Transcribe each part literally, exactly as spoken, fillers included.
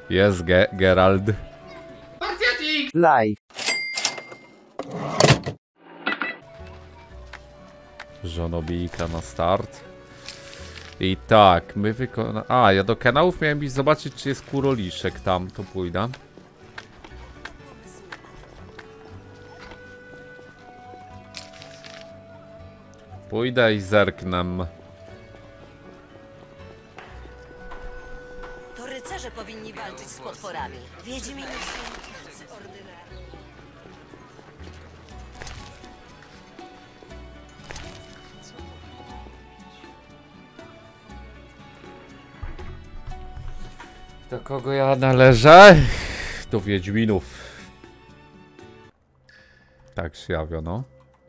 Jest Ge Gerald. Live. Żonobijka na start. I tak, my wykona... A, ja do kanałów miałem iść zobaczyć, czy jest kuroliszek tam, to pójdę. Pójdę i zerknę. To rycerze powinni walczyć z potworami. Wiedźmini są tacy ordynarni. Do kogo ja należę? Do Wiedźminów. Tak zjawiono.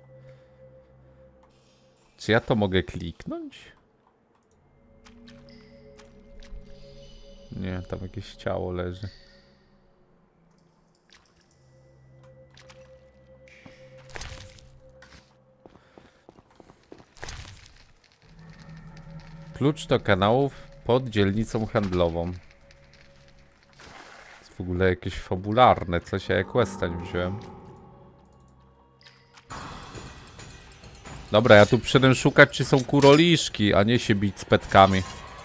Czy ja to mogę kliknąć? Nie, tam jakieś ciało leży. Klucz do kanałów pod dzielnicą handlową. Jest w ogóle jakieś fabularne, coś ja questa nie wziąłem. Dobra, ja tu przyszedłem szukać, czy są kuroliszki, a nie się bić z petkami.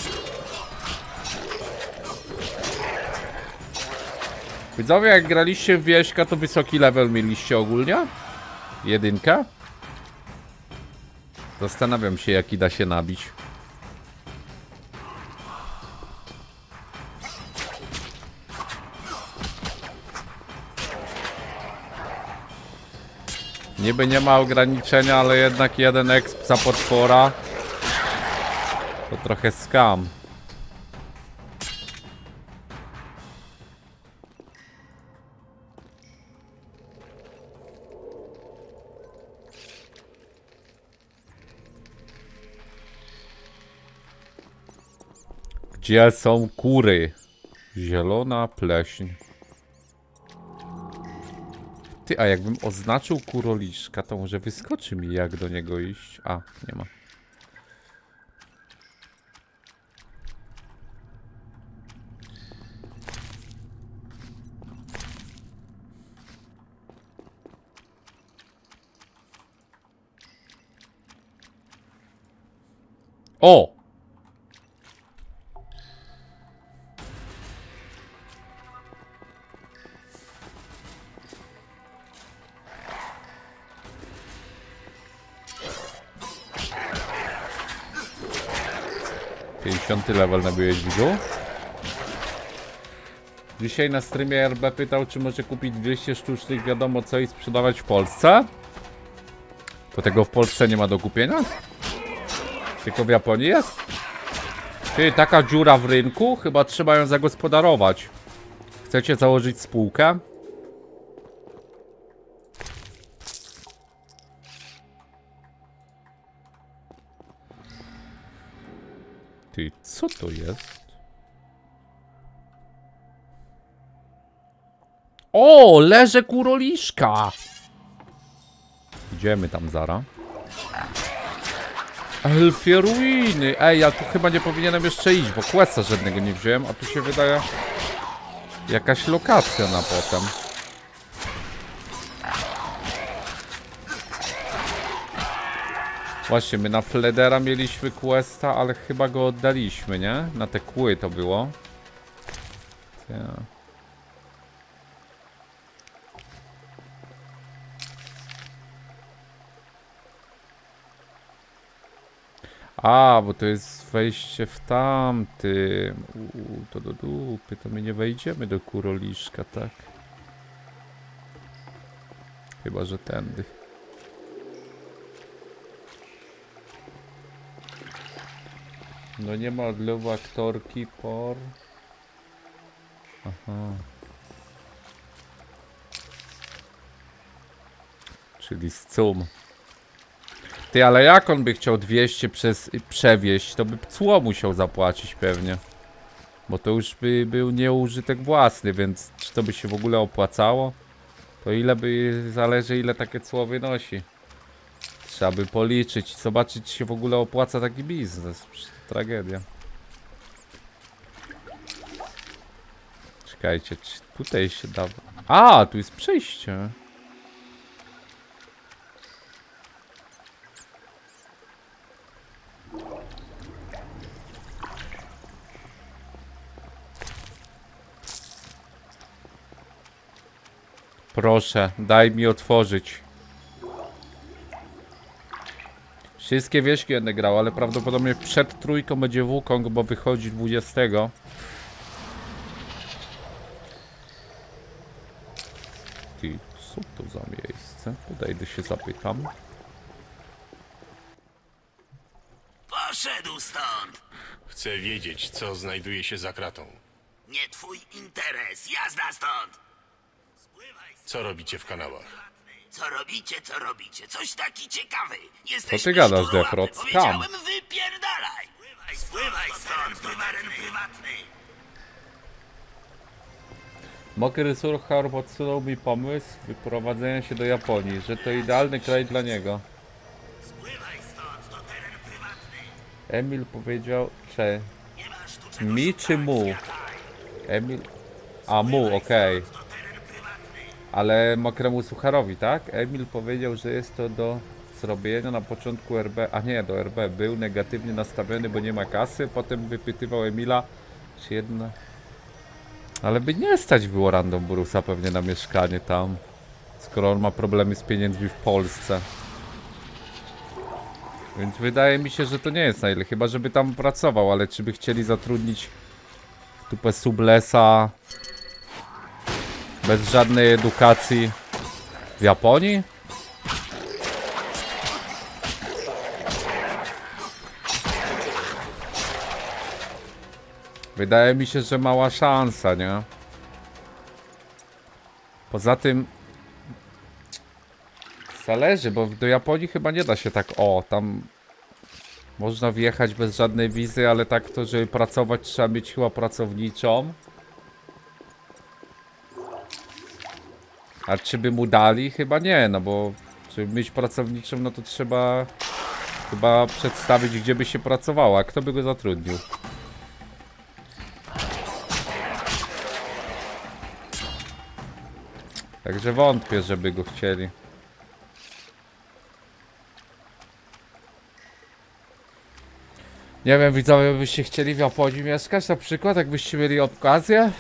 Widzowie, jak graliście w Wieśka, to wysoki level mieliście ogólnie? Jedynka? Zastanawiam się, jaki da się nabić. Niby nie ma ograniczenia, ale jednak jeden exp za potwora to trochę scam. Gdzie są kury? Zielona pleśń. Ty, a jakbym oznaczył kuroliszka, to może wyskoczy mi, jak do niego iść. A, nie ma. O! pięćdziesiąty level nabyłeś, widzu. Dzisiaj na streamie R B pytał, czy może kupić dwieście sztucznych wiadomo co i sprzedawać w Polsce. To tego w Polsce nie ma do kupienia? Tylko w Japonii jest? Ty, taka dziura w rynku? Chyba trzeba ją zagospodarować. Chcecie założyć spółkę? Ty, co to jest? O, leże kuroliszka! Idziemy tam zara. Elfie ruiny! Ej, ja tu chyba nie powinienem jeszcze iść, bo questa żadnego nie wziąłem, a tu się wydaje jakaś lokacja na potem. Właśnie, my na Fledera mieliśmy questa, ale chyba go oddaliśmy, nie? Na te kły to było. Ja. A, bo to jest wejście w tamtym. Uuu, to do dupy, to my nie wejdziemy do kuroliszka, tak? Chyba, że tędy. No nie ma odlewu aktorki por... Aha. Czyli z cum. Ty, ale jak on by chciał dwieście przez, przewieźć, to by cło musiał zapłacić pewnie. Bo to już by był nieużytek własny, więc czy to by się w ogóle opłacało? To ile by, zależy ile takie cło wynosi. Trzeba by policzyć, zobaczyć czy się w ogóle opłaca taki biznes. Tragedia. Czekajcie, czy tutaj się da... A, tu jest przejście. Proszę, daj mi otworzyć. Wszystkie wieśki będę grał, ale prawdopodobnie przed trójką będzie Wukong, bo wychodzi dwudziestego. Ty, co to za miejsce? Podejdę się zapytam. Poszedł stąd! Chcę wiedzieć, co znajduje się za kratą. Nie twój interes, jazda stąd! Spływaj stąd. Co robicie w kanałach? Co robicie, co robicie? Coś taki ciekawy! Co Jesteś ty gadasz, szczurłapy. Defrod? Skam. Powiedziałem, wypierdalaj! Spływaj stąd, prymaryn prywatny! Mokry Surhar podsunął mi pomysł wyprowadzenia się do Japonii, że to idealny kraj dla niego. Spływaj stąd, to teren prywatny! Emil powiedział, że... Nie masz tu czego Mi szukać, czy mu? zwiadaj. Emil... A mu, okej. To teren prywatny! Ale Mokremu Sucharowi, tak? Emil powiedział, że jest to do zrobienia na początku R B, a nie, do R B. Był negatywnie nastawiony, bo nie ma kasy. Potem wypytywał Emila, czy jedna... Ale by nie stać było Random Bruce'a pewnie na mieszkanie tam. Skoro on ma problemy z pieniędzmi w Polsce. Więc wydaje mi się, że to nie jest najlepiej. Chyba żeby tam pracował, ale czy by chcieli zatrudnić tupę sublesa bez żadnej edukacji w Japonii? Wydaje mi się, że mała szansa, nie? Poza tym zależy, bo do Japonii chyba nie da się tak, o, tam można wjechać bez żadnej wizy, ale tak to, żeby pracować, trzeba mieć chyba pracowniczą. A czy by mu dali? Chyba nie, no bo żeby mieć pracowniczą, no to trzeba chyba przedstawić, gdzie by się pracowało, a kto by go zatrudnił. Także wątpię, żeby go chcieli. Nie wiem, widzowie, byście chcieli w Japonii mieszkać na przykład, jakbyście mieli okazję?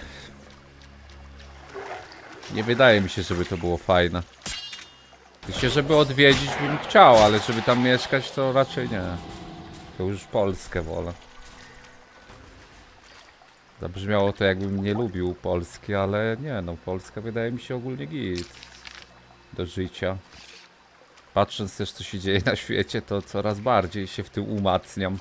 Nie wydaje mi się, żeby to było fajne. Myślę, żeby odwiedzić bym chciał, ale żeby tam mieszkać to raczej nie. To już Polskę wolę. Zabrzmiało to, jakbym nie lubił Polski, ale nie, no Polska wydaje mi się ogólnie git do życia. Patrząc też, co się dzieje na świecie, to coraz bardziej się w tym umacniam.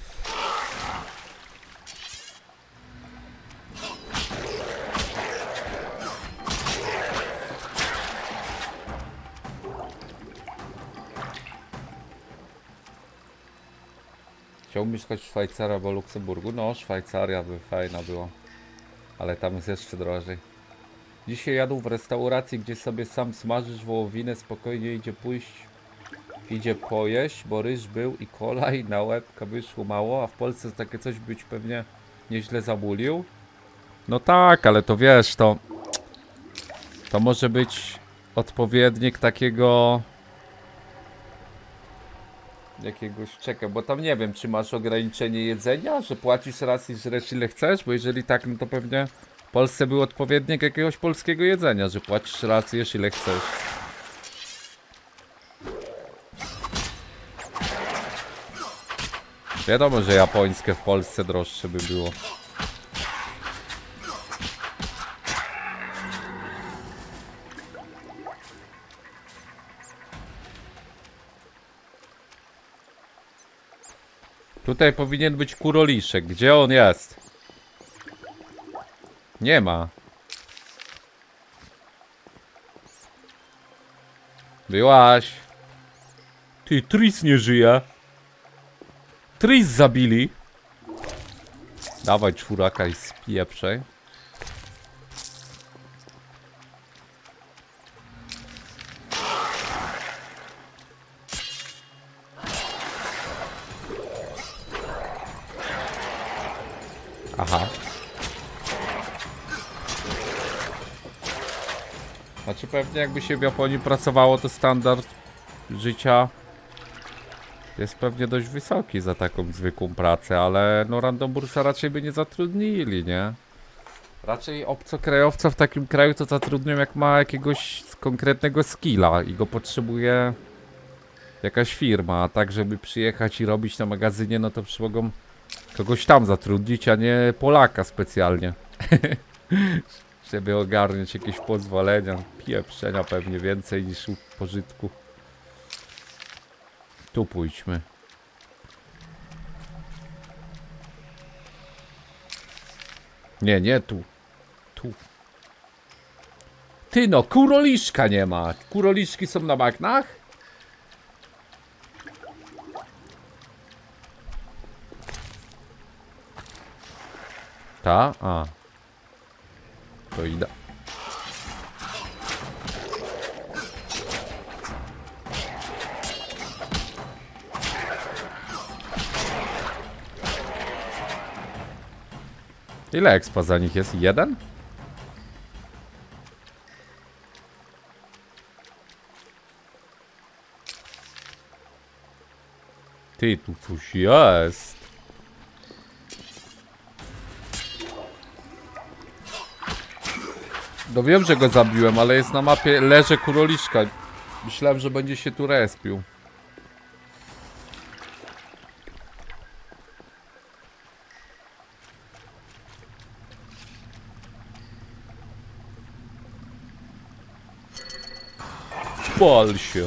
Chciałbym mieszkać w Szwajcarii albo Luksemburgu. No, Szwajcaria by fajna była. Ale tam jest jeszcze drożej. Dzisiaj jadł w restauracji, gdzie sobie sam smażysz wołowinę, spokojnie idzie pójść, idzie pojeść, bo ryż był i kola i na łebka wyszło mało, a w Polsce takie coś być pewnie nieźle zabulił. No tak, ale to wiesz, to to może być odpowiednik takiego jakiegoś, czekaj, bo tam nie wiem, czy masz ograniczenie jedzenia, że płacisz raz i żresz ile chcesz, bo jeżeli tak, no to pewnie w Polsce był odpowiednik jakiegoś polskiego jedzenia, że płacisz raz i jesz ile chcesz. Wiadomo, że japońskie w Polsce droższe by było. Tutaj powinien być kuroliszek. Gdzie on jest? Nie ma. Byłaś. Ty, Tris nie żyje. Tris zabili. Dawaj czwóraka i spieprzej. Aha. Znaczy pewnie jakby się w Japonii pracowało, to standard życia jest pewnie dość wysoki za taką zwykłą pracę, ale no Randombursa raczej by nie zatrudnili, nie? Raczej obcokrajowca w takim kraju to zatrudnią jak ma jakiegoś konkretnego skilla i go potrzebuje jakaś firma, a tak żeby przyjechać i robić na magazynie, no to mogą kogoś tam zatrudnić, a nie Polaka specjalnie. Żeby ogarnąć jakieś pozwolenia, pieprzenia pewnie więcej niż pożytku. Tu pójdźmy. Nie, nie tu. Tu. Ty no, kuroliszka nie ma. Kuroliszki są na bagnach? Ta? A. To idę. Ile expa za nich jest? Jeden? Ty, tu coś jest. No wiem, że go zabiłem, ale jest na mapie leży kuroliszka. Myślałem, że będzie się tu respił. Pal się.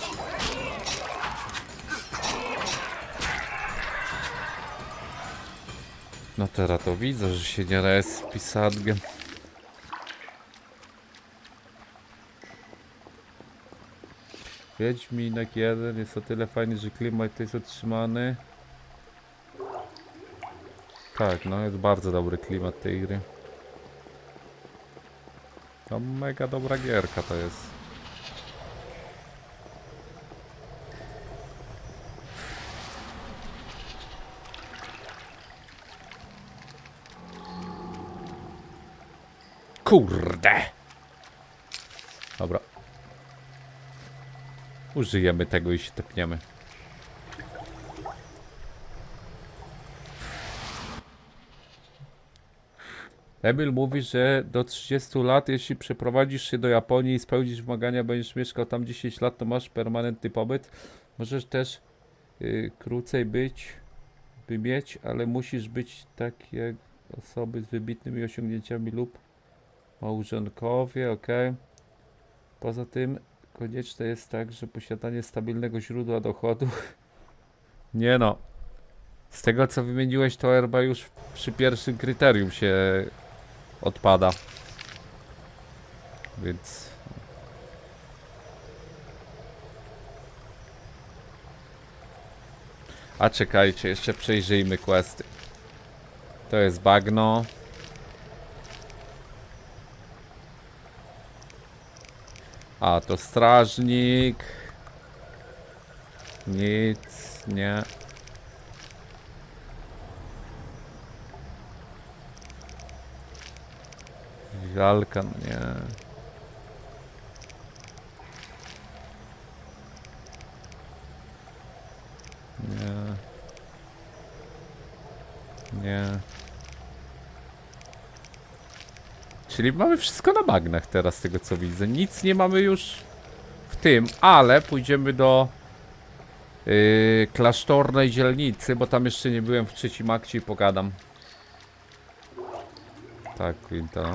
No teraz to widzę, że się nie respi sadgiem. Wiedźminek jeden jest o tyle fajny, że klimat jest utrzymany. Tak, no jest bardzo dobry klimat tej gry. To mega dobra gierka to jest. Kurde! Dobra. Użyjemy tego i się tepniemy. Emil mówi, że do trzydziestu lat, jeśli przeprowadzisz się do Japonii i spełnisz wymagania, będziesz mieszkał tam dziesięć lat, to masz permanentny pobyt. Możesz też yy, krócej być, by mieć, ale musisz być takie osoby z wybitnymi osiągnięciami lub małżonkowie, ok. Poza tym konieczne jest także posiadanie stabilnego źródła dochodu. Nie no. Z tego co wymieniłeś, to herba już przy pierwszym kryterium się odpada. Więc... A czekajcie, jeszcze przejrzyjmy questy. To jest bagno. A, to strażnik. Nic, nie. Walka, nie. Nie. Nie. Czyli mamy wszystko na bagnach teraz, z tego co widzę. Nic nie mamy już w tym, ale pójdziemy do yy, klasztornej dzielnicy, bo tam jeszcze nie byłem w trzecim akcie i pogadam. Tak, Quinta.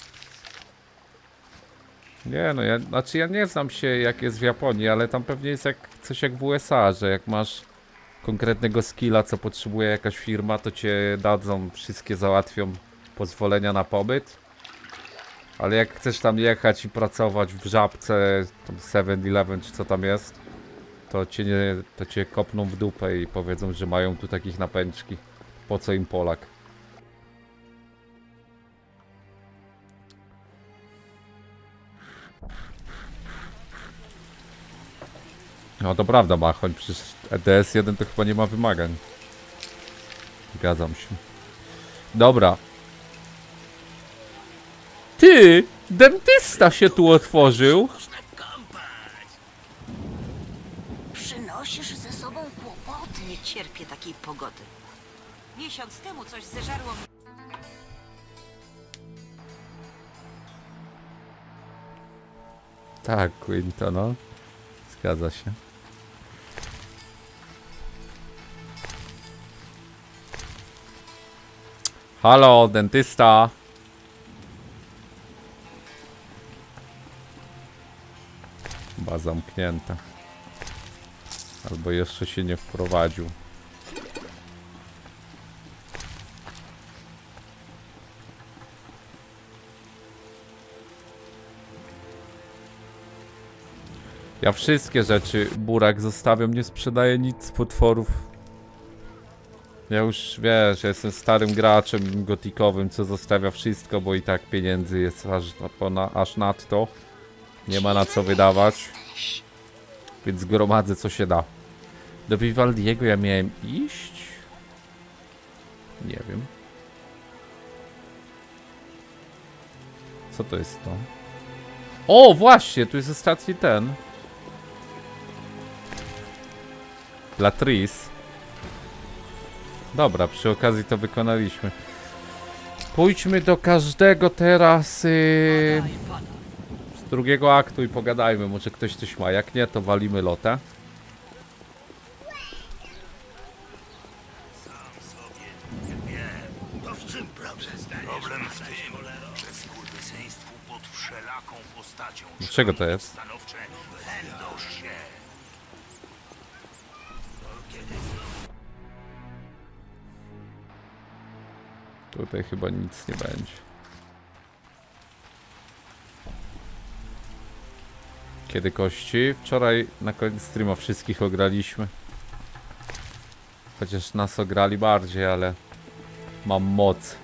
Nie no, ja, znaczy ja nie znam się jak jest w Japonii, ale tam pewnie jest jak coś jak w U S A, że jak masz konkretnego skilla, co potrzebuje jakaś firma, to cię dadzą, wszystkie załatwią pozwolenia na pobyt. Ale jak chcesz tam jechać i pracować w Żabce, tam seven eleven czy co tam jest, to cię, nie, to cię kopną w dupę i powiedzą, że mają tu takich napęczki. Po co im Polak? No to prawda, Machoń, przecież E D S jeden to chyba nie ma wymagań. Zgadzam się. Dobra. Ty! Dentysta się tu otworzył. Przynosisz ze sobą kłopoty. Nie cierpię takiej pogody. Miesiąc temu coś zeżarło mnie. Tak, Quinto, no. Zgadza się. Halo, dentysta. Chyba zamknięta. Albo jeszcze się nie wprowadził. Ja wszystkie rzeczy Burak zostawiam, nie sprzedaję nic z potworów. Ja już wiesz, ja jestem starym graczem gotikowym, co zostawia wszystko, bo i tak pieniędzy jest aż, na, aż nadto. Nie ma na co wydawać. Więc gromadzę co się da. Do Vivaldiego ja miałem iść? Nie wiem. Co to jest to? O, właśnie, tu jest ostatni ten. Latris. Dobra, przy okazji to wykonaliśmy. Pójdźmy do każdego teraz yy, z drugiego aktu i pogadajmy. Może ktoś coś ma. Jak nie, to walimy lotę. To w czym problem? Problem w tym, że skurwysyństwu pod wszelaką postacią Czego to jest? stanowcze będą się. Tutaj chyba nic nie będzie. Kiedy kości? Wczoraj na koniec streama wszystkich ograliśmy. Chociaż nas ograli bardziej, ale mam moc.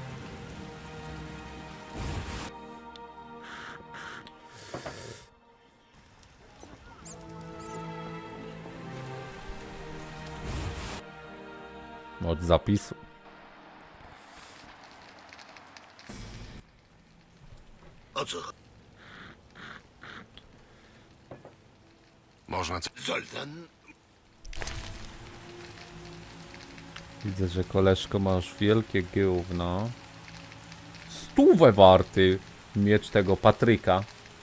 Moc zapisu. O co? Można co... Zoltan? Widzę, że koleżko masz wielkie gówno. Stówę warty miecz tego Patryka.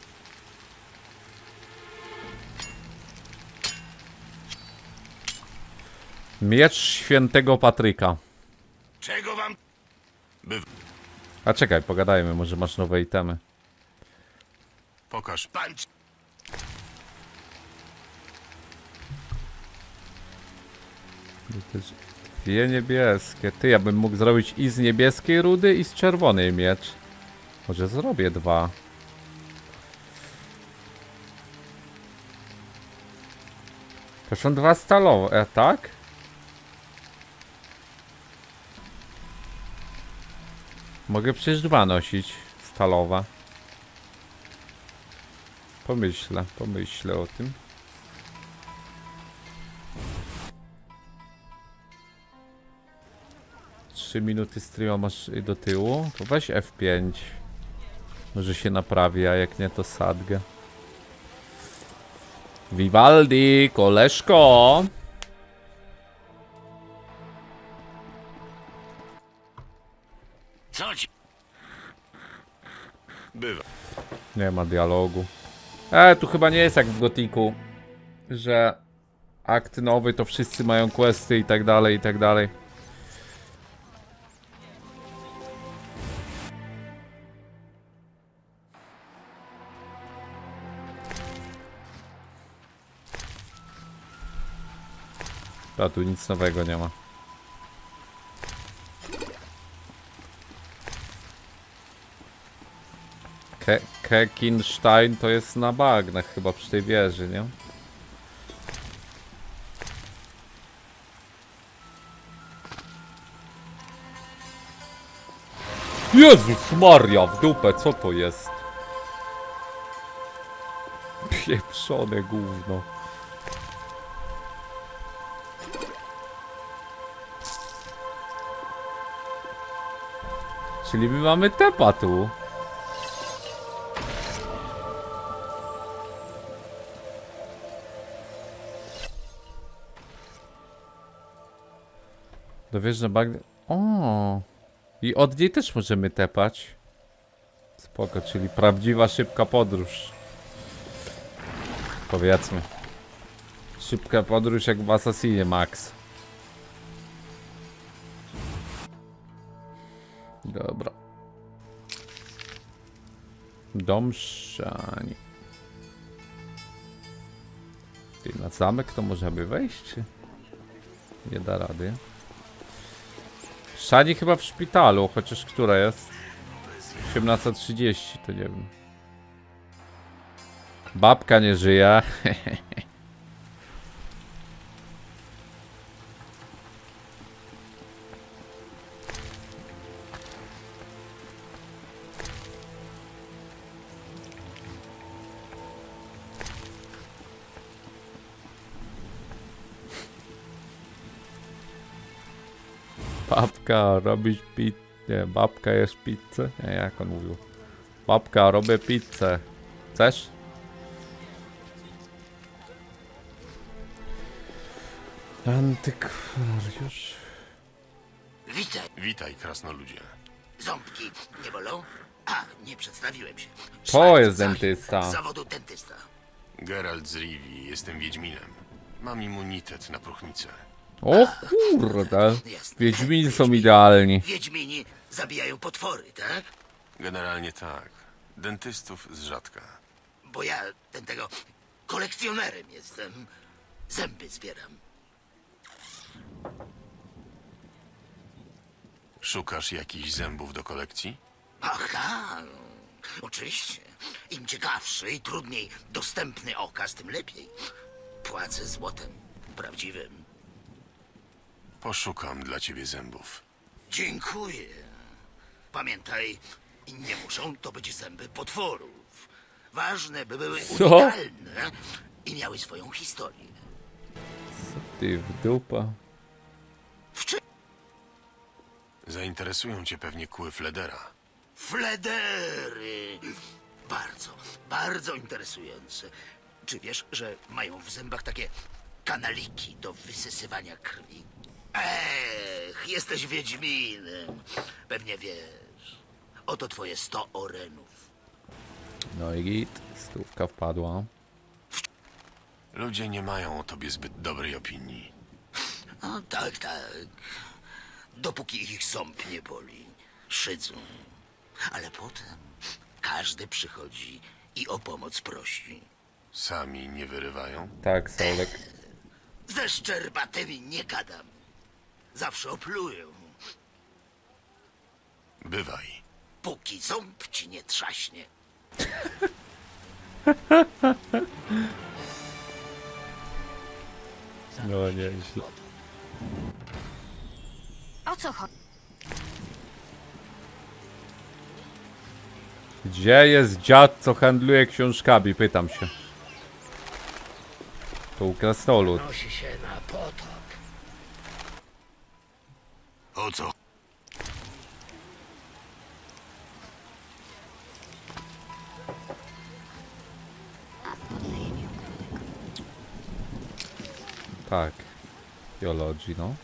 Miecz świętego Patryka. Czego wam? Bywa. A czekaj, pogadajmy, może masz nowe itemy. Pokaż. Pan... Dwie niebieskie. Ty, ja bym mógł zrobić i z niebieskiej rudy, i z czerwonej miecz. Może zrobię dwa. To są dwa stalowe, e, tak? Mogę przecież dwa nosić stalowe. Pomyślę, pomyślę o tym. trzy minuty streama masz do tyłu. To weź F pięć. Może się naprawi, a jak nie to sadgę. Vivaldi, koleżko! Co ci? Bywa. Nie ma dialogu. E, tu chyba nie jest jak w Gotiku, że akt nowy to wszyscy mają questy i tak dalej, i tak dalej. A tu nic nowego nie ma. Ke Kekinstein to jest na bagnach chyba przy tej wieży, nie? Jezus Maria, w dupę, co to jest? Pieprzone gówno. Czyli my mamy tepa tu. Dowiesz, bagnie... O. I od niej też możemy tepać. Spoko, czyli prawdziwa szybka podróż. Powiedzmy. Szybka podróż jak w Assassinie Max. Dobra. Dom Szani. Ty, na zamek to możemy wejść? Czy nie da rady? Szani chyba w szpitalu, chociaż która jest? osiemnasta trzydzieści, to nie wiem. Babka nie żyje. Babka robić pizzę. Nie, babka jest pizzę? Nie, jak on mówił? Babka, robię pizzę. Chcesz? Antykwariusz. Witaj, Witaj, krasnoludzie. ząbki nie bolą? A, nie przedstawiłem się. To Szlak jest Zahir, dentysta. z zawodu dentysta. Geralt z Rivii, jestem Wiedźminem. Mam immunitet na próchnicę. O kurde. Jasne. Wiedźmini są idealni. Wiedźmini zabijają potwory, tak? Generalnie tak. Dentystów z rzadka. Bo ja, ten tego, kolekcjonerem jestem. Zęby zbieram. Szukasz jakichś zębów do kolekcji? Aha, oczywiście. Im ciekawszy i trudniej dostępny okaz, tym lepiej. Płacę złotem. Prawdziwym. Poszukam dla ciebie zębów. Dziękuję. Pamiętaj, nie muszą to być zęby potworów. Ważne, by były Co? unikalne i miały swoją historię. Ty w dupa. W czym? Zainteresują cię pewnie kły Fledera. Fledery. Bardzo, bardzo interesujące. Czy wiesz, że mają w zębach takie kanaliki do wysysywania krwi? Ech, jesteś Wiedźminem. Pewnie wiesz. Oto twoje sto orenów. No i git. Stówka wpadła. Ludzie nie mają o tobie zbyt dobrej opinii. No tak, tak. Dopóki ich ząb nie boli, szydzą. Ale potem każdy przychodzi i o pomoc prosi. Sami nie wyrywają? Tak, Saulek. Ze szczerbatymi nie gadam. Zawsze oplują. Bywaj. Póki ząb ci nie trzaśnie. No nieźle. O co chodzi? Gdzie jest dziad, co handluje książkami? Pytam się. To u krasnolud. Nosi się na potop. O co? Tak. Biologii, no.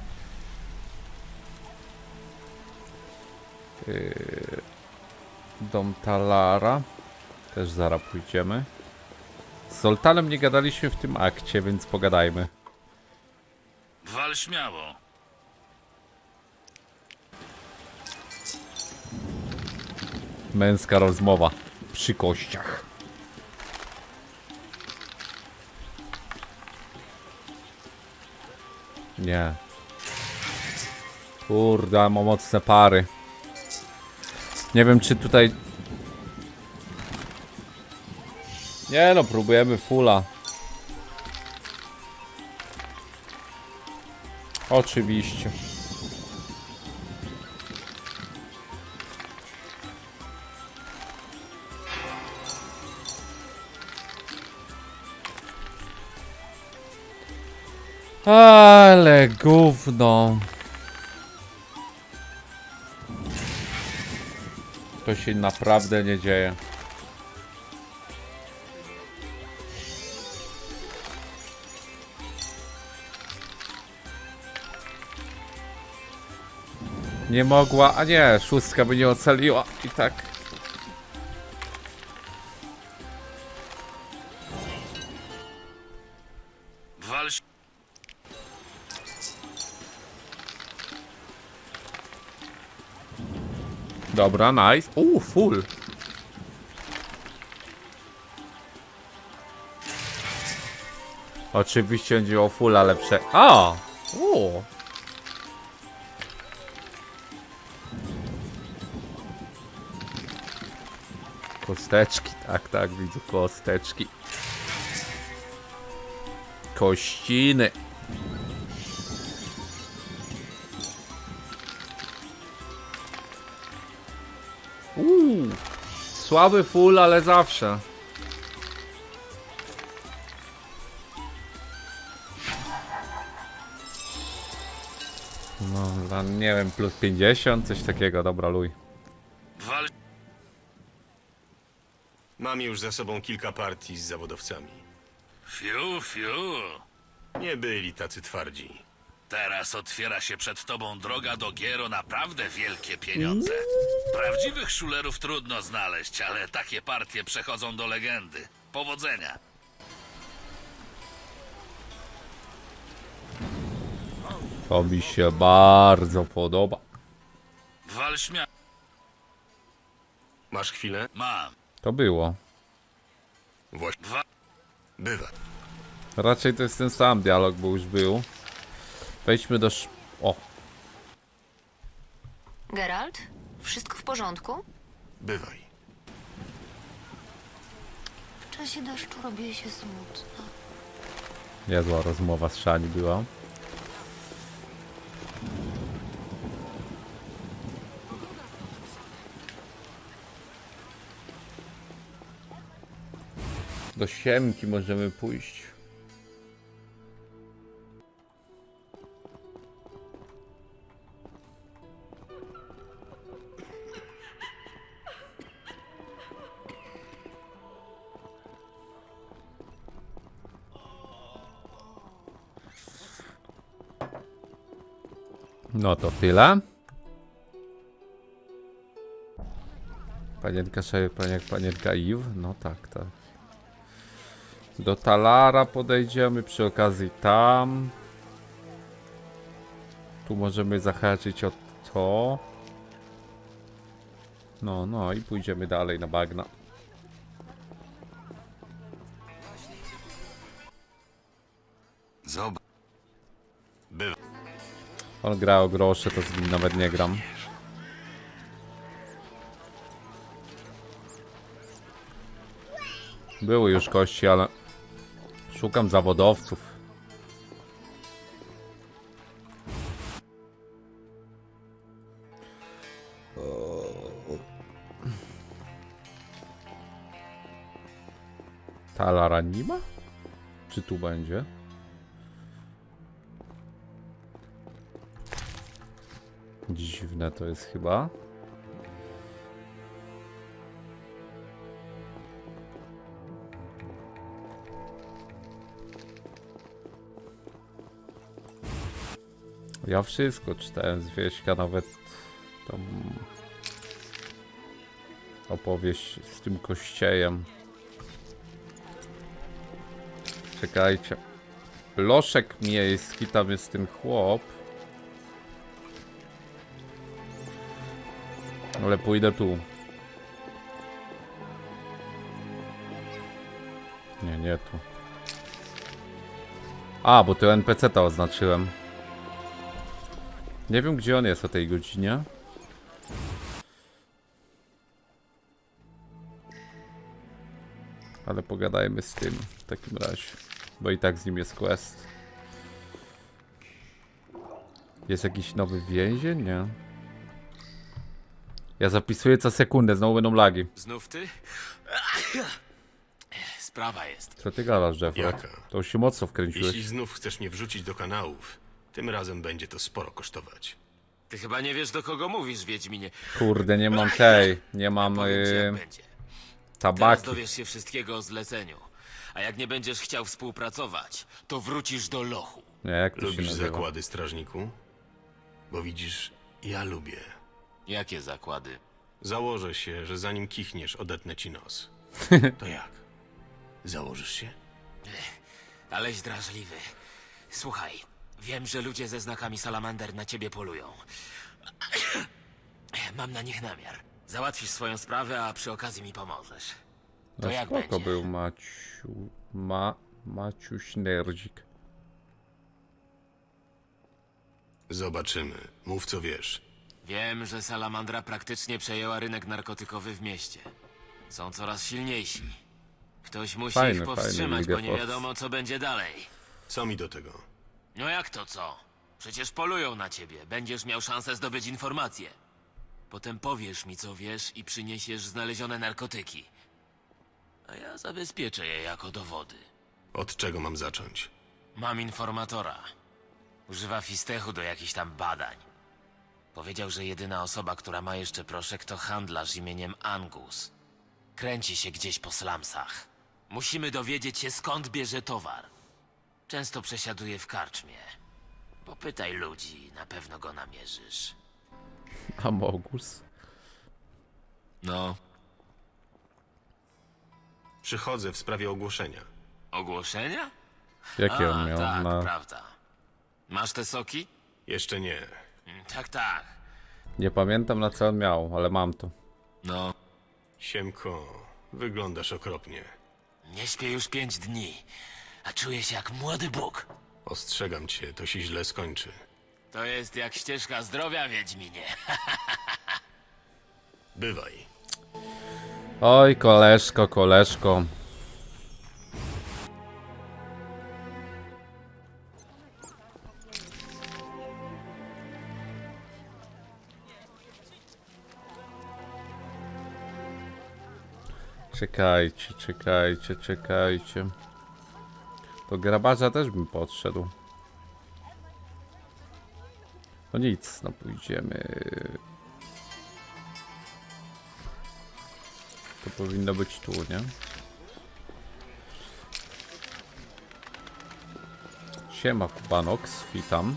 Yy, Dom Talara. Też zaraz pójdziemy. Z Zoltanem nie gadaliśmy w tym akcie, więc pogadajmy. Wal śmiało. Męska rozmowa przy kościach. Nie. Kurde, mam mocne pary. Nie wiem, czy tutaj... Nie no, próbujemy fulla. Oczywiście. Ale gówno. To się naprawdę nie dzieje. Nie mogła, a nie, szóstka by nie ocaliła i tak. Wal się. Dobra, nice. Uuu, full. Oczywiście będzie o full, ale prze... A! Uuu. Kosteczki, tak, tak, widzę kosteczki. Kościny. Uuu. Słaby full, ale zawsze. No, dla, nie wiem, plus pięćdziesiąt, coś takiego, dobra, luj. Wal... Mam już za sobą kilka partii z zawodowcami. Fiu, fiu. Nie byli tacy twardzi. Teraz otwiera się przed tobą droga do gier o naprawdę wielkie pieniądze. Prawdziwych szulerów trudno znaleźć, ale takie partie przechodzą do legendy. Powodzenia. To mi się bardzo podoba. Wal śmia... Masz chwilę? Mam. To było. Właśnie. Dwa... Bywa. Raczej to jest ten sam dialog, bo już był. Wejdźmy do sz... O, Geralt? Wszystko w porządku? Bywaj. W czasie deszczu robię się smutno. niezła rozmowa z Szani była. Do Siemki możemy pójść. No to tyle. Panienka Szej, panienka, panienka Iw. No tak, tak. Do Talara podejdziemy, przy okazji tam. Tu możemy zahaczyć o to. No, no i pójdziemy dalej na bagna. Zobacz. Bywa. On gra o grosze, to z nim nawet nie gram. Były już kości, ale szukam zawodowców. Talara nie ma? Czy tu będzie? Dziwne to jest chyba. Ja wszystko czytałem z wieśka, nawet tą opowieść z tym kościejem. Czekajcie. Loszek miejski, tam jest ten chłop. Ale pójdę tu. Nie, nie tu. A, bo to N P C-ta oznaczyłem. Nie wiem, gdzie on jest o tej godzinie. Ale pogadajmy z tym w takim razie. Bo i tak z nim jest quest. Jest jakiś nowy więzień? Nie. Ja zapisuję co sekundę, znowu będą lagi. Znów ty? Sprawa jest. Co ty gadasz, Jeffrey? Jaka? To już się mocno wkręciłeś. Jeśli znów chcesz mnie wrzucić do kanałów, tym razem będzie to sporo kosztować. Ty chyba nie wiesz, do kogo mówisz, Wiedźminie. Kurde, nie mam tej, nie mam Powiem ci, jak yy, będzie. Teraz tabaki. dowiesz się wszystkiego o zleceniu. A jak nie będziesz chciał współpracować, to wrócisz do lochu. Nie, jak to się Lubisz nazywa? zakłady, strażniku? Bo widzisz, Ja lubię. Jakie zakłady? Założę się, że zanim kichniesz, odetnę ci nos. To jak? Założysz się? Aleś drażliwy. Słuchaj, wiem, że ludzie ze znakami salamander na ciebie polują. Mam na nich namiar. Załatwisz swoją sprawę, a przy okazji mi pomożesz. To No jak spoko będzie? był Maciu... Ma... Maciuś Nerdzik. Zobaczymy. Mów co wiesz. Wiem, że salamandra praktycznie przejęła rynek narkotykowy w mieście. Są coraz silniejsi. Ktoś musi Fajny, ich fajny powstrzymać, bo nie Ligę wiadomo, co będzie dalej. Co mi do tego? No jak to co? Przecież polują na ciebie. Będziesz miał szansę zdobyć informacje. Potem powiesz mi, co wiesz i przyniesiesz znalezione narkotyki. A ja zabezpieczę je jako dowody. Od czego mam zacząć? Mam informatora. Używa fistechu do jakichś tam badań. Powiedział, że jedyna osoba, która ma jeszcze proszek, to handlarz imieniem Angus. Kręci się gdzieś po slumsach. Musimy dowiedzieć się, skąd bierze towar. Często przesiaduje w karczmie. Popytaj ludzi, na pewno go namierzysz. Amogus. No, Przychodzę w sprawie ogłoszenia. ogłoszenia? Jakie A, on miał? tak, Na... prawda. Masz te soki? Jeszcze nie. Mm, Tak, tak. Nie pamiętam na co on miał, ale mam to. No, Siemko, wyglądasz okropnie. nie śpię już pięć dni, a czuję się jak młody Bóg. Ostrzegam cię, to się źle skończy. To jest jak ścieżka zdrowia, Wiedźminie. Bywaj. Oj, koleżko, koleżko. Czekajcie, czekajcie, czekajcie. Do grabarza też bym podszedł. No nic, no pójdziemy. To powinno być tu, nie? Siema Kubanox, witam.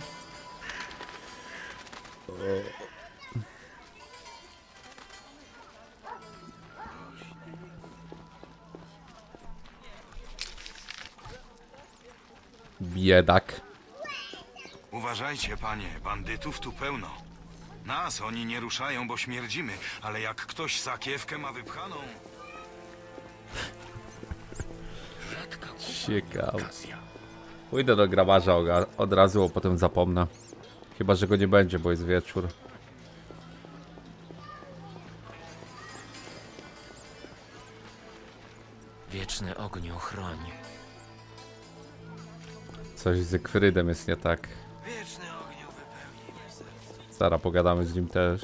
Biedak. Uważajcie, panie, bandytów tu pełno. Nas oni nie ruszają, bo śmierdzimy, ale jak ktoś sakiewkę ma wypchaną... Ciekawe. Pójdę do grabarza oga- od razu, a potem zapomnę. Chyba, że go nie będzie, bo jest wieczór. Wieczny ogniu chroń. Coś z Ekwrydem jest nie tak. Wieczny ogniu wypełni. Zaraz pogadamy z nim też.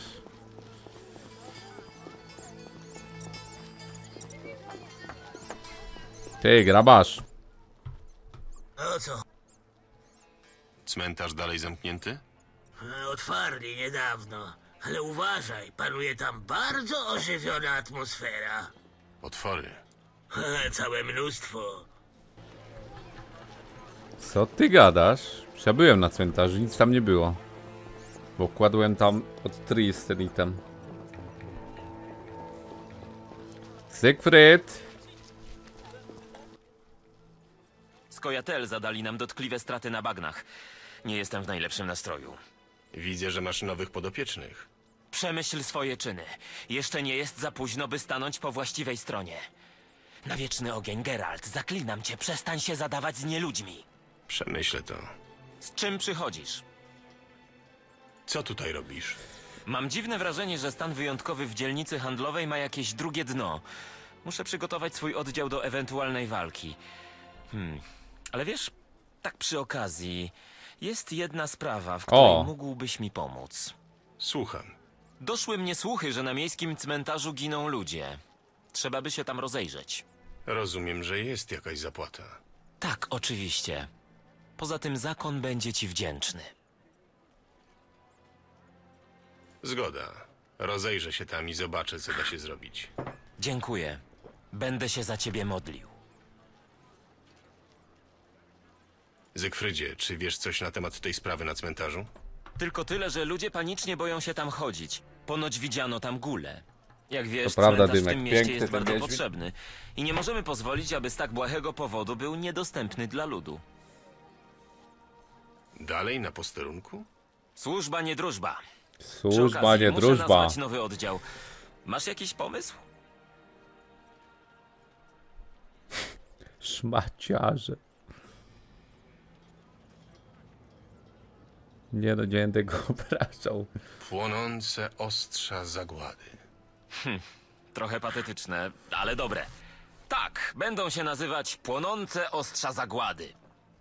Ty, grabarz. O co? Cmentarz dalej zamknięty? Otwarli niedawno. Ale uważaj, panuje tam bardzo ożywiona atmosfera. Potwory. Całe mnóstwo. Co ty gadasz? Przebyłem na cmentarzu, nic tam nie było. Bo kładłem tam od Tristenitem. Siegfried! Skojatel zadali nam dotkliwe straty na bagnach. Nie jestem w najlepszym nastroju. Widzę, że masz nowych podopiecznych. Przemyśl swoje czyny. Jeszcze nie jest za późno, by stanąć po właściwej stronie. Na wieczny ogień, Geralt, zaklinam cię, przestań się zadawać z nieludźmi. Przemyślę to. Z czym przychodzisz? Co tutaj robisz? Mam dziwne wrażenie, że stan wyjątkowy w dzielnicy handlowej ma jakieś drugie dno. Muszę przygotować swój oddział do ewentualnej walki. Hmm, ale wiesz, tak przy okazji, jest jedna sprawa, w której O. mógłbyś mi pomóc. Słucham. Doszły mnie słuchy, że na miejskim cmentarzu giną ludzie. Trzeba by się tam rozejrzeć. Rozumiem, że jest jakaś zapłata. Tak, oczywiście. Poza tym zakon będzie ci wdzięczny. Zgoda. Rozejrzę się tam i zobaczę, co da się zrobić. Dziękuję. Będę się za ciebie modlił. Zygfrydzie, czy wiesz coś na temat tej sprawy na cmentarzu? Tylko tyle, że ludzie panicznie boją się tam chodzić. Ponoć widziano tam gule. Jak wiesz, To prawda, cmentarz w Dymek, tym mieście piękny jest ten bardzo Wiedźmin. potrzebny. I nie możemy pozwolić, aby z tak błahego powodu był niedostępny dla ludu. Dalej na posterunku? Służba, nie drużba. Przy Służba, okazji, nie muszę drużba. nazwać nowy oddział. Masz jakiś pomysł? Szmaciarze. Nie no, nie będę go obrażał. Płonące ostrza zagłady. Trochę patetyczne, ale dobre. Tak, będą się nazywać Płonące Ostrza Zagłady.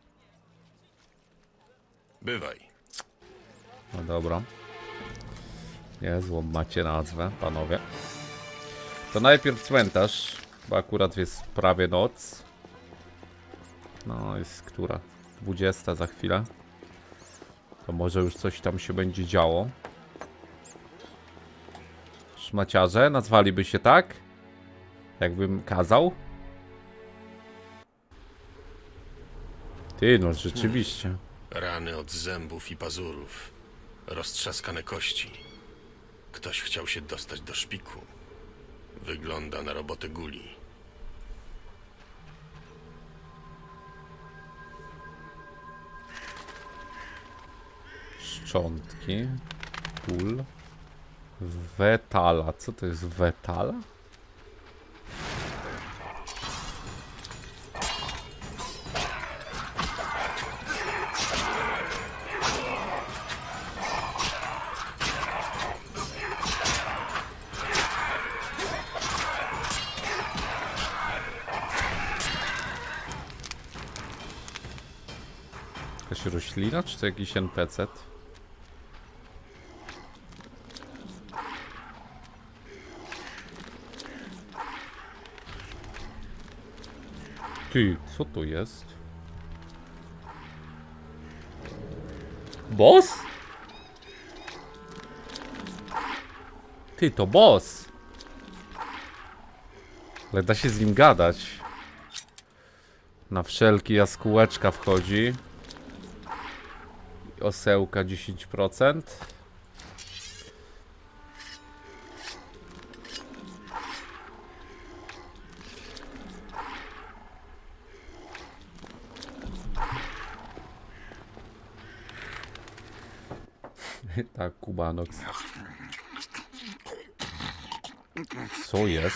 Bywaj. No dobra. Niezłą macie nazwę, panowie. To najpierw cmentarz, bo akurat jest prawie noc. No, jest która? dwudziesta za chwilę. To może już coś tam się będzie działo. Szmaciarze nazwaliby się tak? Jakbym kazał? Ty, no rzeczywiście. Rany od zębów i pazurów. Roztrzaskane kości. Ktoś chciał się dostać do szpiku. Wygląda na robotę guli. Szczątki. Pól. Wetala. Co to jest wetala? Jakaś roślina, czy to jakiś N P C? Ty, co to jest? Boss? Ty, to boss! Ale da się z nim gadać. Na wszelkie jaskółeczka wchodzi. Osełka dziesięć procent. Tak, Kubanox. Co jest?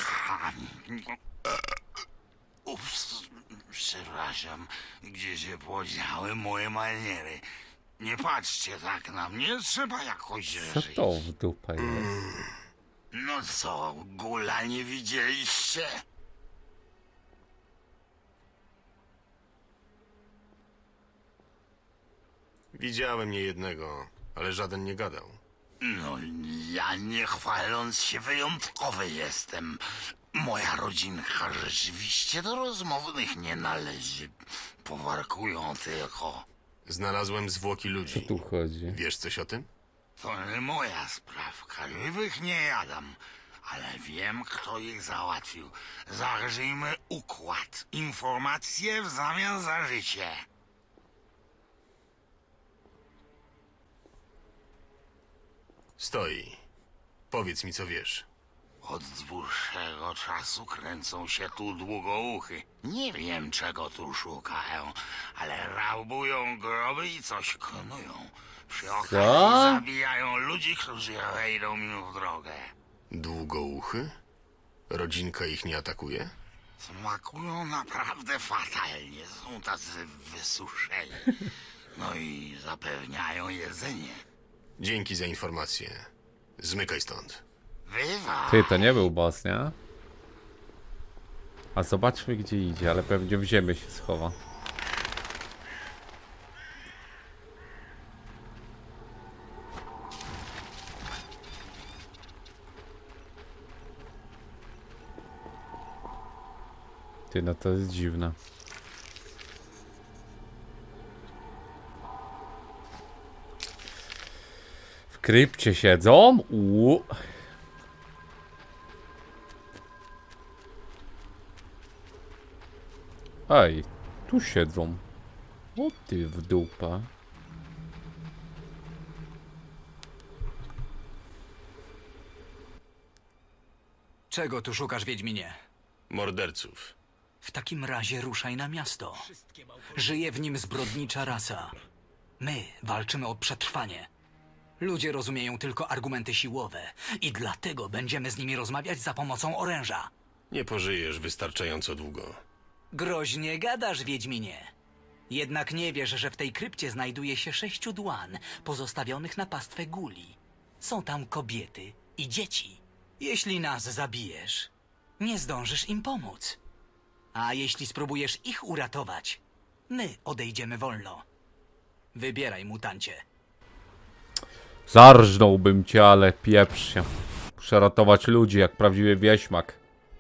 Ups, przepraszam, gdzie się podziały moje maniery. Nie patrzcie tak na mnie, trzeba jakoś Co żyć. to w dupę jest? No co, gula nie widzieliście? Widziałem niejednego, ale żaden nie gadał. No, ja nie chwaląc się wyjątkowy jestem. Moja rodzinka rzeczywiście do rozmownych nie należy. Powarkują tylko. Znalazłem zwłoki Co ludzi. tu chodzi? Wiesz coś o tym? To nie moja sprawka, żywych nie jadam. Ale wiem, kto ich załatwił. Zagrzyjmy układ. Informacje w zamian za życie. Stoi. Powiedz mi, co wiesz. Od dłuższego czasu kręcą się tu długouchy. Nie wiem, czego tu szukają, ale rabują groby i coś konują. Przy okazji zabijają ludzi, którzy wejdą im w drogę. Długouchy? Rodzinka ich nie atakuje? Smakują naprawdę fatalnie. Są tacy wysuszeni. No i zapewniają jedzenie. Dzięki za informację. Zmykaj stąd. Bywa. Ty, to nie był boss, nie? A zobaczmy, gdzie idzie, ale pewnie w ziemię się schowa. Ty, no to jest dziwne. W krypcie siedzą? Uuu. Ej, tu siedzą. O ty w dupę. Czego tu szukasz, Wiedźminie? Morderców. W takim razie ruszaj na miasto. Żyje w nim zbrodnicza rasa. My walczymy o przetrwanie. Ludzie rozumieją tylko argumenty siłowe i dlatego będziemy z nimi rozmawiać za pomocą oręża. Nie pożyjesz wystarczająco długo. Groźnie gadasz, Wiedźminie. Jednak nie wiesz, że w tej krypcie znajduje się sześciu dłan pozostawionych na pastwę guli. Są tam kobiety i dzieci. Jeśli nas zabijesz, nie zdążysz im pomóc. A jeśli spróbujesz ich uratować, my odejdziemy wolno. Wybieraj, mutancie. Zarżnąłbym cię, ale pieprz się. Muszę ratować ludzi jak prawdziwy wieśmak.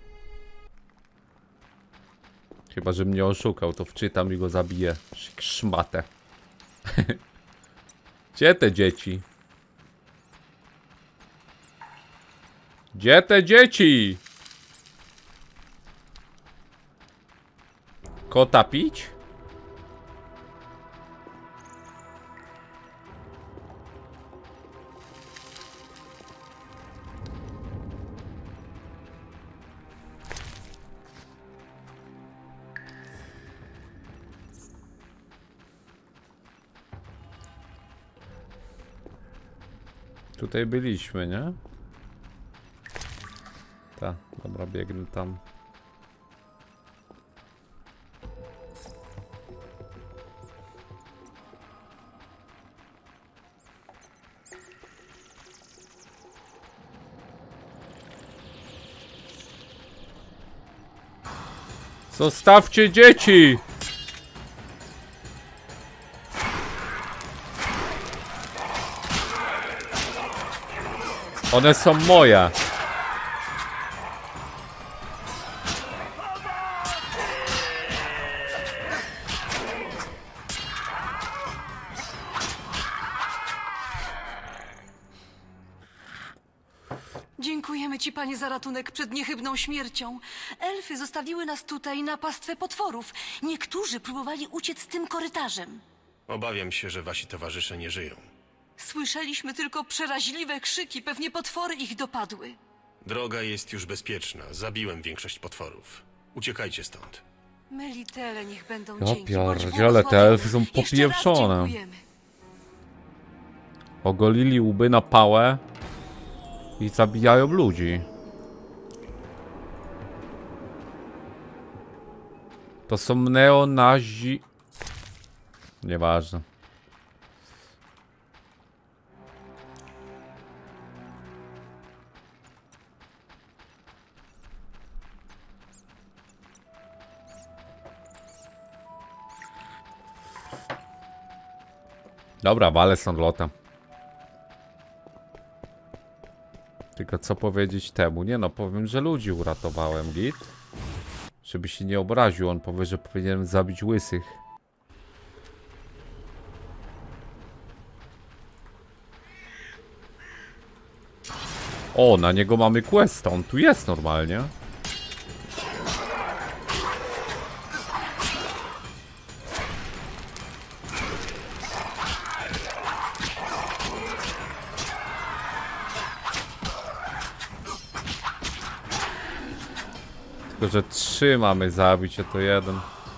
Chyba, że mnie oszukał, to wczytam i go zabiję. Szmatę. Gdzie te dzieci? Gdzie te dzieci? Kota pić? Tutaj byliśmy, nie? Tak, dobra, biegnę tam. Zostawcie dzieci! One są moje. Dziękujemy ci, panie, za ratunek przed niechybną śmiercią. Elfy zostawiły nas tutaj na pastwę potworów. Niektórzy próbowali uciec tym korytarzem. Obawiam się, że wasi towarzysze nie żyją. Słyszeliśmy tylko przeraźliwe krzyki, pewnie potwory ich dopadły. Droga jest już bezpieczna. Zabiłem większość potworów. Uciekajcie stąd. Melitele niech będą Ja dzięki. Bądź pierdziele, te elfy są błogosławiony. Jeszcze raz popieprzone. dziękujemy. Ogolili łby na pałę i zabijają ludzi. To są neonazi... Nieważne. Dobra, walę stąd lotem. Tylko co powiedzieć temu? Nie no, powiem, że ludzi uratowałem, git. Żeby się nie obraził, on powie, że powinienem zabić łysych. O, na niego mamy quest, on tu jest normalnie. Tylko, że trzy mamy zabić, a to jeden.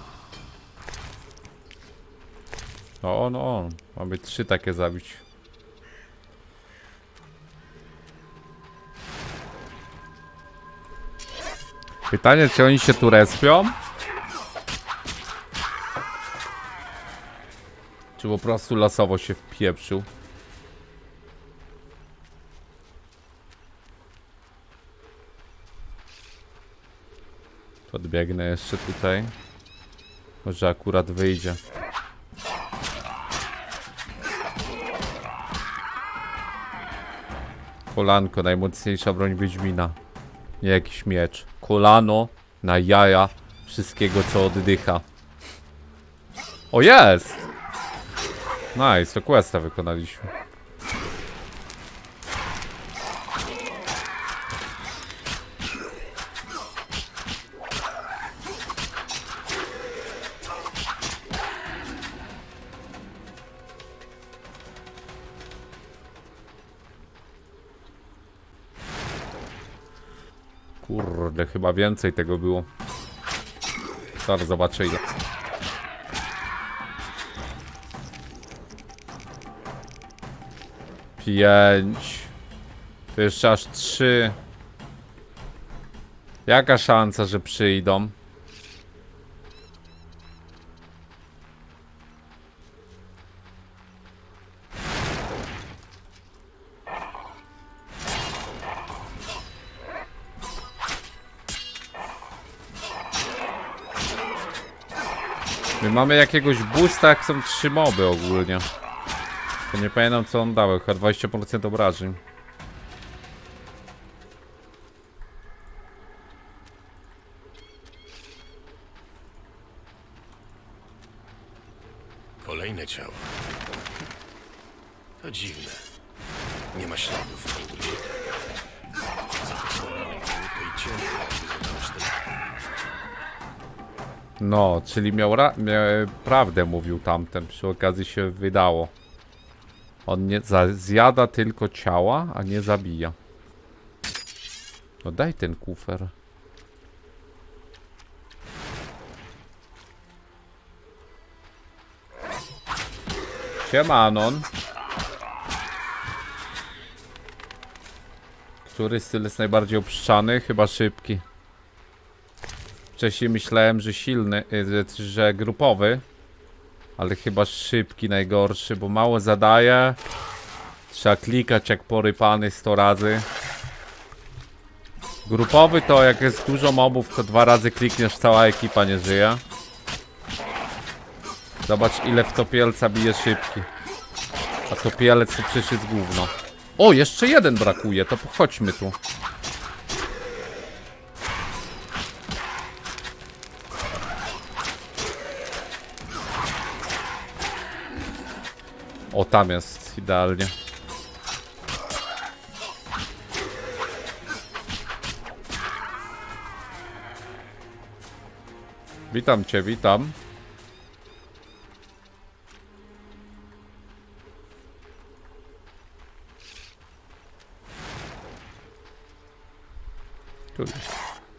No on, on. Mamy trzy takie zabić. Pytanie, czy oni się tu respią? Czy po prostu losowo się wpieprzył? Podbiegnę jeszcze tutaj. Może akurat wyjdzie. Kolanko, najmocniejsza broń Wiedźmina. Nie jakiś miecz. Kolano na jaja wszystkiego, co oddycha. O, jest! Nice, to questa wykonaliśmy. Kurde, chyba więcej tego było. Zaraz zobaczę ile. Pięć. To jeszcze aż trzy. Jaka szansa, że przyjdą? My mamy jakiegoś boosta, jak są trzy moby ogólnie. To nie pamiętam co on dał, chyba dwadzieścia procent obrażeń. Kolejne ciało. To dziwne. Nie ma śladów. Za to są rany i ciemne, jakby zadało sztylet. No, czyli miał, ra miał prawdę, mówił tamten. Przy okazji się wydało. On nie zjada tylko ciała, a nie zabija. No daj ten kufer. Siema Anon. Który styl jest najbardziej obszczany? Chyba szybki. Wcześniej myślałem, że silny, że grupowy. Ale chyba szybki najgorszy, bo mało zadaje. Trzeba klikać jak porypany sto razy. Grupowy to jak jest dużo mobów, to dwa razy klikniesz, cała ekipa nie żyje. Zobacz ile w topielca bije szybki. A topielec to przecież jest gówno. O, jeszcze jeden brakuje, to chodźmy tu. O, tam jest idealnie. Witam cię, witam. Tu jest.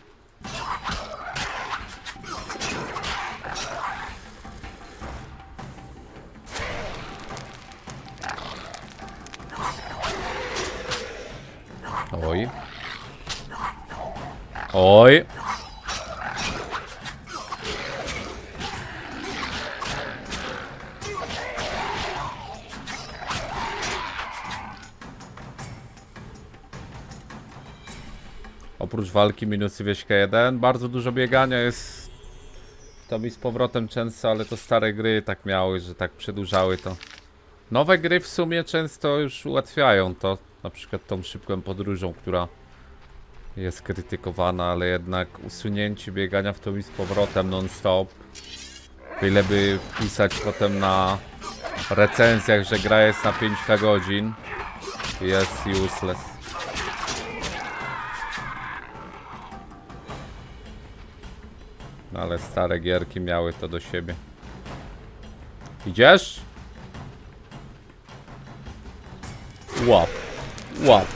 Oj. Oj. Oprócz walki minusy wieśka jeden. Bardzo dużo biegania jest. To mi z powrotem często, ale to stare gry tak miały, że tak przedłużały to. Nowe gry w sumie często już ułatwiają to. Na przykład tą szybką podróżą, która jest krytykowana, ale jednak usunięcie biegania w to i z powrotem non-stop. Tyle by pisać potem na recenzjach, że gra jest na pięć godzin. Jest useless. No ale stare gierki miały to do siebie. Idziesz? Łap. Łap.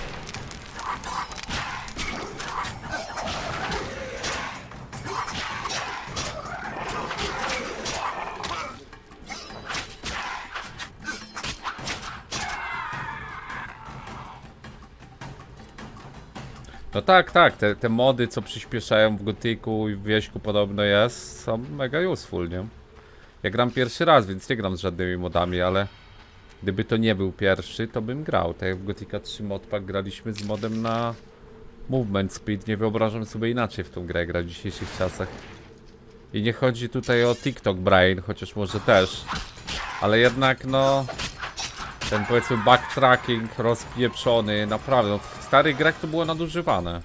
No tak, tak, te, te mody co przyspieszają w Gotyku i w Wieśku podobno jest, są mega useful, nie? Ja gram pierwszy raz, więc nie gram z żadnymi modami, ale gdyby to nie był pierwszy, to bym grał. Tak jak w Gothica trzy modpack graliśmy z modem na movement speed, nie wyobrażam sobie inaczej w tą grę grać w dzisiejszych czasach. I nie chodzi tutaj o TikTok brain, chociaż może też, ale jednak no... Ten powiedzmy backtracking rozpieprzony, naprawdę, no, w starych grach to było nadużywane.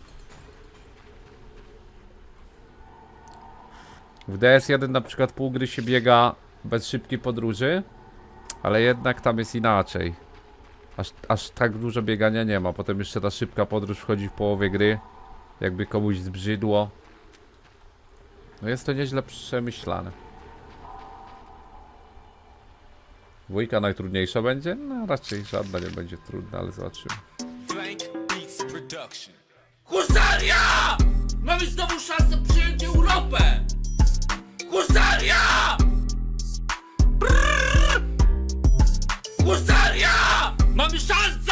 W D S jeden na przykład pół gry się biega bez szybkiej podróży, ale jednak tam jest inaczej. Aż, aż tak dużo biegania nie ma, potem jeszcze ta szybka podróż wchodzi w połowie gry, jakby komuś zbrzydło. No jest to nieźle przemyślane. Dwójka najtrudniejsza będzie? No raczej żadna nie będzie trudna, ale zobaczymy. Husaria! Mamy znowu szansę przyjąć Europę! Husaria! Brrr! Husaria! Mamy szansę!